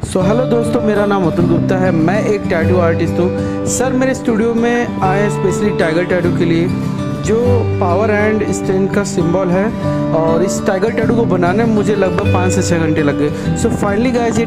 Hello दोस्तों, मेरा नाम अतुल गुप्ता है। मैं एक टैटू आर्टिस्ट हूँ। सर मेरे स्टूडियो में आए स्पेशली टाइगर टैटू के लिए, जो पावर एंड स्ट्रेंथ का सिंबल है। और इस टाइगर टैटू को बनाने में मुझे लगभग 5 से 6 घंटे लग गए। सो फाइनली गाइस, ये